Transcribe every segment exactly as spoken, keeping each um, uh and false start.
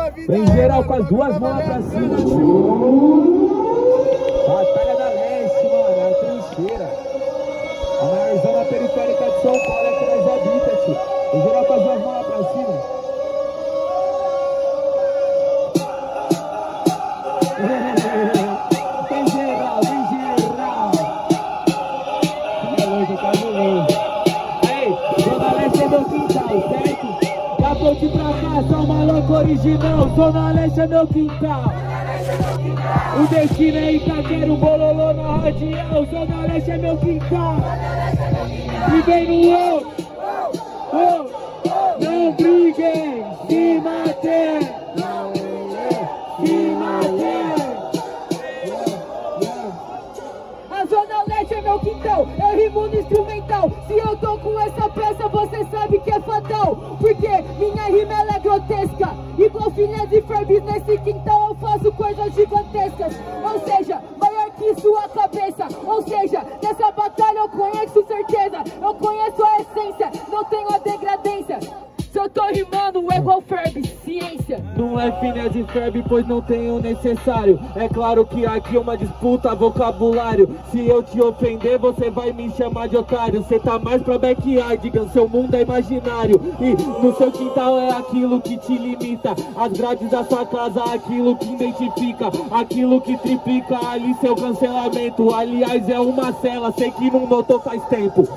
Vem geral com as duas mãos pra cima. Batalha da Leste, mano, é a trincheira. A maior zona periférica de São Paulo é que nós habita, tio. Vem geral com as duas mãos pra cima. Vem geral, vem geral. É louco, tá louco. Aí, Zona Leste é meu quintal, certo? Da ponte pra cá, só maluco original. Zona Leste é meu quintal. O destino é Itaquera, o bololô na radial. Zona Leste é meu quintal. E vem no outro. Oh, não briguem, se matem. Se matem. A Zona Leste é meu quintal, eu rimo no instrumental. Se eu tô com essa peça, você sabe que é fatal. Porque minha rima ela é grotesca. Igual filha de Ferbis nesse quintal eu faço coisas gigantescas. Ou seja, maior que sua cabeça. Ou seja, nessa batalha eu conheço certeza. Eu conheço a essência, não tenho a degradência. Se eu tô rimando, é igual Ferbis, ciência. Não é filha de Ferb, pois não tenho o necessário. É claro que aqui é uma disputa, vocabulário. Se eu te ofender, você vai me chamar de otário. Cê tá mais pra backyard, seu mundo é imaginário. E no seu quintal é aquilo que te limita. As grades da sua casa, aquilo que identifica. Aquilo que triplica ali seu cancelamento. Aliás, é uma cela, sei que não notou faz tempo.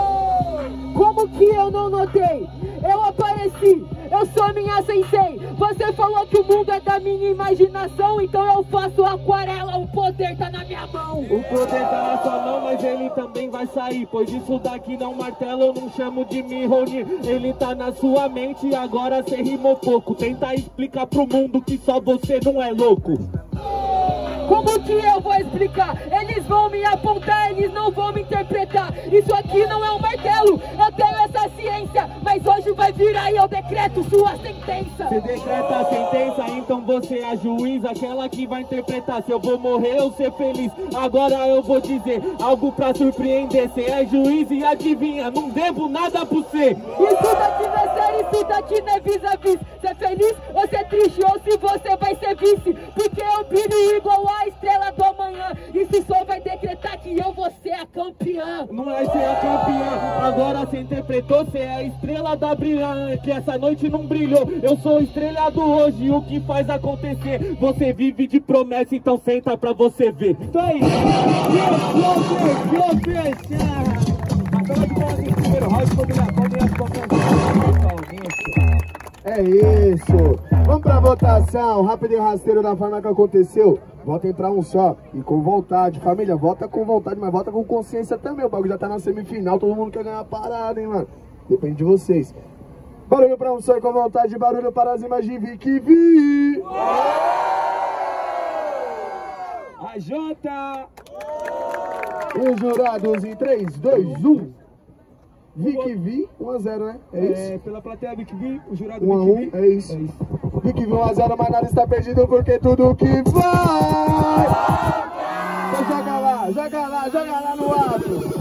Como que eu não notei? Eu apareci, eu sou minha sensei. Você falou que o mundo é da minha imaginação, então eu faço aquarela, o poder tá na minha mão. O poder tá na sua mão, mas ele também vai sair. Pois isso daqui não martelo, eu não chamo de Mihonir. Ele tá na sua mente, agora cê rimou pouco. Tenta explicar pro mundo que só você não é louco. Como que eu vou explicar? Eles vão me apontar, eles não vão me interpretar. Isso aqui não é um martelo, eu tenho essa ciência. Mas hoje vai virar e eu decreto sua sentença. Você decreta a sentença, então você é a juiz, aquela que vai interpretar se eu vou morrer ou ser feliz. Agora eu vou dizer algo pra surpreender. Você é juiz e adivinha, não devo nada pra você. Isso daqui não é sério, isso daqui não é vis-a-vis. Você é feliz ou você é triste, ou se você vai ser vice. Porque eu brilho igual a estrela do amanhã. Isso só vai decretar que eu vou ser a campeã. Não é ser a campeã, agora você interpretou. Você é a estrela da brilhante, que essa noite não brilhou. Eu sou estrela do hoje, o que faz acontecer. Você vive de promessa, então senta pra você ver. Isso aí. É isso. Vamos pra votação. Rápido e rasteiro da forma que aconteceu. Votem pra um só. E com vontade. Família, vota com vontade, mas vota com consciência também. O bagulho já tá na semifinal. Todo mundo quer ganhar a parada, hein, mano. Depende de vocês. Barulho pra um só e com vontade. Barulho para as imagens de Vic Vi. A Jota. E os jurados em três, dois, um. Vic Vi, um a zero, né? É isso? É, pela plateia Vic Vi, o jurado um a um, Vic Vi. é isso. É isso. Vic Vi um a zero, mas nada está perdido porque tudo que vai. Então joga lá, joga lá, joga lá no alto.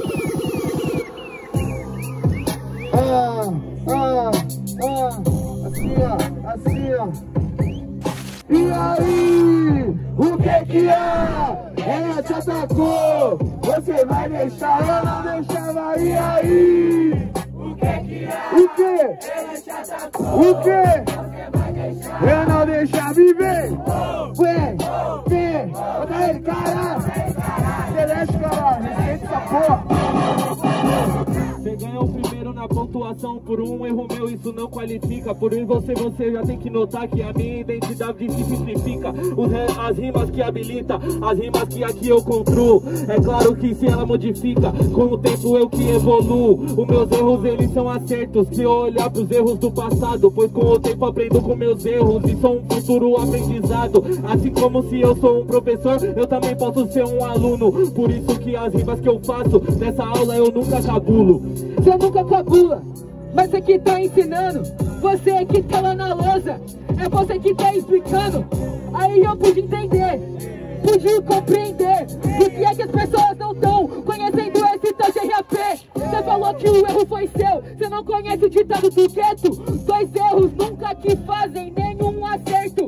Ah, ah, ah, assim ó, assim ó. E aí, o que que é? Ela te atacou, você vai deixar, eu não deixava, e aí? O que que é? O que? Ela te atacou, o que? Você vai deixar, eu não deixar viver. Vem, vem, bota ele, caralho. Celeste, caralho, respeita essa porra. Você ganhou o primeiro na pontuação por um erro meu, isso não qualifica. Por isso você, você já tem que notar que a minha identidade se simplifica. Os, as rimas que habilita, as rimas que aqui eu construo. É claro que se ela modifica, com o tempo eu que evoluo. Os meus erros, eles são acertos. Se eu olhar pros erros do passado, pois com o tempo aprendo com meus erros e sou um futuro aprendizado. Assim como se eu sou um professor, eu também posso ser um aluno. Por isso que as rimas que eu faço, nessa aula eu nunca cabulo. Você nunca cabula, mas você que tá ensinando. Você que tá lá na lousa, é você que tá explicando. Aí eu pude entender, pude compreender por que é que as pessoas não estão conhecendo esse tal G R P. Você falou que o erro foi seu, você não conhece o ditado do gueto. Dois erros nunca que fazem nenhum acerto.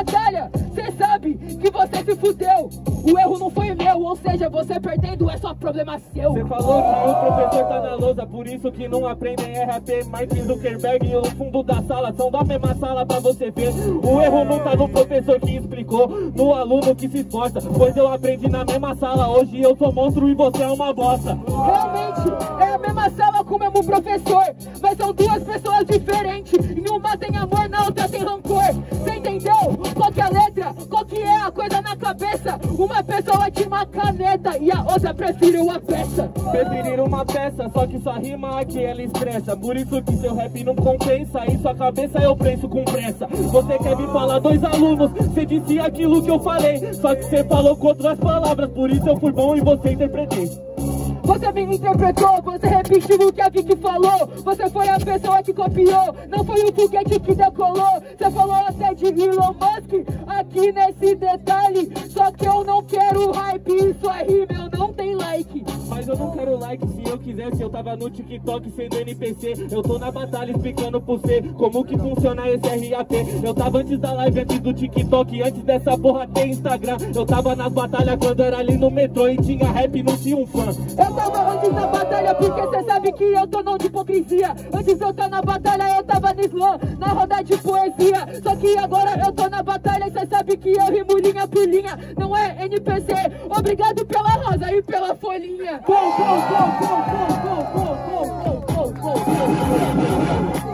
batalha, cê sabe que você se fudeu. O erro não foi meu, ou seja, você perdendo é só problema seu. Você falou que o professor tá na lousa, por isso que não aprendem R A P. Mark Zuckerberg e o fundo da sala são da mesma sala pra você ver. O erro não tá no professor que explicou, no aluno que se esforça. Pois eu aprendi na mesma sala, hoje eu sou monstro e você é uma bosta. Realmente, é a mesma sala com o mesmo professor, mas são duas pessoas diferentes. Em uma tem amor, na outra tem rancor. Você entendeu? Qual que é a letra? Qual que é a coisa na cabeça? Uma pessoa tinha uma caneta e a outra preferiu a peça. Preferiram uma peça, só que sua rima aqui ela expressa. Por isso que seu rap não compensa, em sua cabeça eu penso com pressa. Você quer me falar dois alunos, você disse aquilo que eu falei, só que você falou com outras palavras, por isso eu fui bom e você interpretei. Você me interpretou, você repetiu o que a Vicky falou. Você foi a pessoa que copiou, não foi o foguete que decolou. Você falou até de Elon Musk aqui nesse detalhe. Só que eu não quero hype, isso é rima, eu não tenho like. Mas eu não quero like, se eu quisesse eu tava no TikTok sendo N P C. Eu tô na batalha explicando pro você como que funciona esse R A P. Eu tava antes da live, antes do TikTok, antes dessa porra ter Instagram. Eu tava nas batalhas quando era ali no metrô e tinha rap, não tinha um fã. Eu tava antes da batalha porque cê sabe que eu tô não de hipocrisia. Antes eu tá na batalha, eu tava no slam, na roda de poesia. Só que agora eu tô na batalha e cê sabe que eu rimo linha por linha. Não é N P C, obrigado pela rosa e pela folhinha. Go, go, go, go, go, go, go, go, go, go.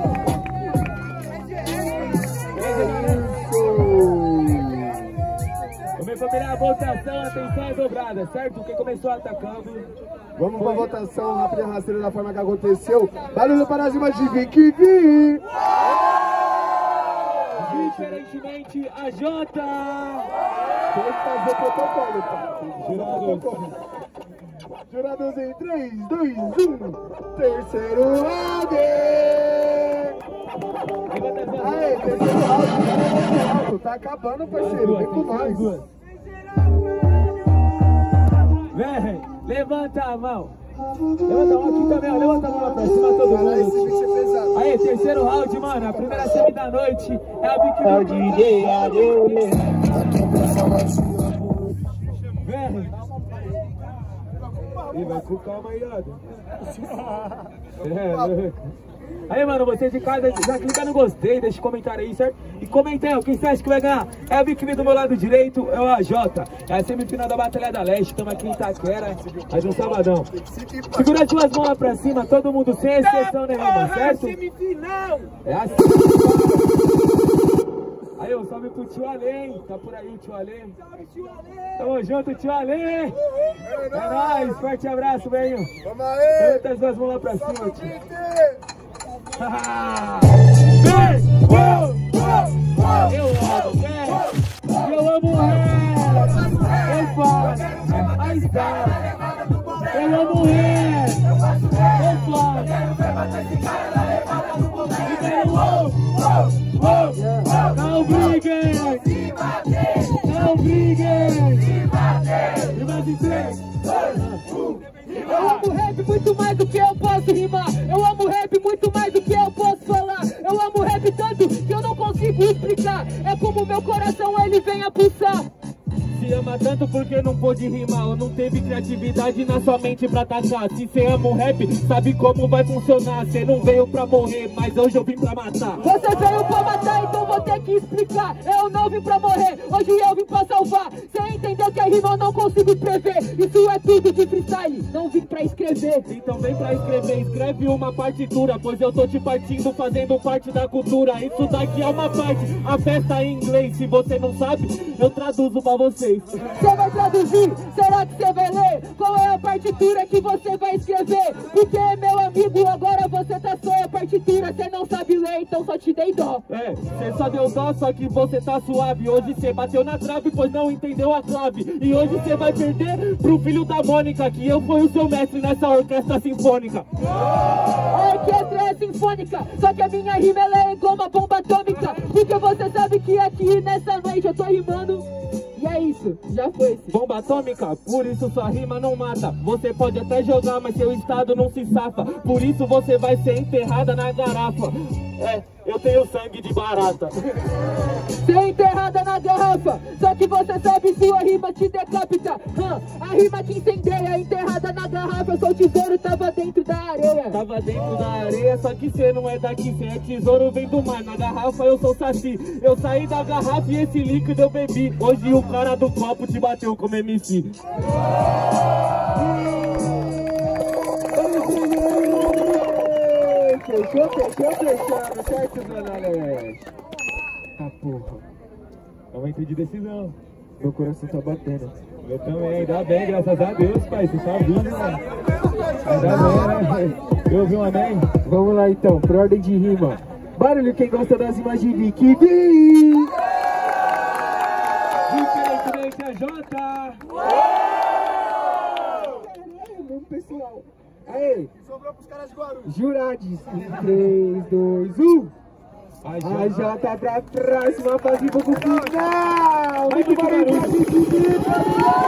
Começar a votação, atenção é dobrada, certo? Quem começou atacando... Vamos pra votação rápida e rasteira da forma que aconteceu. Barulho para cima de Vicky Vi. Diferentemente, a Jota. Tem que fazer protocolo, tá? Jurados. Jurados em três, dois, um. Terceiro round. Aê, terceiro round. Tá acabando, parceiro. Vem com nós. Vem, levanta a mão. Levanta a mão aqui também, ó. Levanta a mão lá pra cima, todo mundo. Aí, terceiro round, mano. A primeira semi da noite é a Vicky. Vem. E vai com calma aí, ó. É, aí, mano, você de casa já clica no gostei, deixa um comentário aí, certo? E comenta aí, quem você acha que vai ganhar? É a Vicky do meu lado direito, é o A J. É a semifinal da Batalha da Leste, estamos aqui em Itaquera, mais um sabadão. Segura as suas mãos lá pra cima, todo mundo sem exceção nenhuma, certo? Semifinal! É assim. Aí, eu salve pro tio Além, tá por aí o tio Além. Tamo junto, tio Além! É nóis, forte abraço, velho. Vamos aí! Levanta as duas mãos lá pra cima, tio. Eu amo, velho! Eu amo o rap! Eu faço! Aí está! Eu amo o rap! Eu faço! Não briguem! Não briguem! E mais em três! Eu amo rap muito mais do que eu posso rimar. Eu amo rap muito mais do que eu posso falar. Eu amo rap tanto que eu não consigo explicar. É como meu coração ele vem a pulsar. Se ama tanto porque não pôde rimar ou não teve criatividade na sua mente pra atacar. Se cê ama o rap, sabe como vai funcionar. Cê não veio pra morrer, mas hoje eu vim pra matar. Você veio pra matar, então vou ter que explicar. Eu não vim pra morrer, hoje eu vim pra salvar. Cê entendeu que a rima eu não consigo prever. Isso é tudo de freestyle, não vim pra escrever. Então vem pra escrever, escreve uma partitura, pois eu tô te partindo, fazendo parte da cultura. Isso daqui é uma parte, a festa em inglês. Se você não sabe, eu traduzo pra vocês. Você vai traduzir? Será que você vai ler? Qual é a partitura que você vai escrever? Porque, meu amigo, agora você tá só a partitura. Você não sabe ler, então só te dei dó. É, você só deu dó, só que você tá suave. Hoje você bateu na trave, pois não entendeu a clave. E hoje você vai perder pro filho da Mônica, que eu fui o seu mestre nessa orquestra sinfônica. A orquestra é sinfônica, só que a minha rima ela é igual uma bomba atômica. Porque você sabe que aqui nessa noite eu tô rimando E é isso, já foi. Bomba atômica, por isso sua rima não mata. Você pode até jogar, mas seu estado não se safa. Por isso você vai ser enterrada na garrafa. É, eu tenho sangue de barata. Ser enterrada na garrafa, só que você sabe sua rima te decapita. hum, A rima que incendeia, enterrada na garrafa. Seu tesouro tava dentro da areia. Tava dentro da areia, só que cê não é daqui. Cê é tesouro, vem do mar. Na garrafa eu sou saci. Eu saí da garrafa e esse líquido eu bebi. Hoje o cara do copo te bateu como M C. Fechou, fechou, fechando, certo, Zona Leste? Ah, porra. É uma de decisão. Meu coração tá batendo. Eu também, ainda bem, graças a Deus, pai. Você tá vindo, né? Ainda bem, né? Eu ouvi um amém? Vamos lá então, por ordem de rima. Barulho quem gosta das rimas de Vicky V. Diferentemente a Jota. Vamos, pessoal. Aê, Sobrou pros caras de Guarulhos. Jurades. três, dois, um. A A Jota pra próxima fase, vamos pro final. Muito barulho pra Vicky V.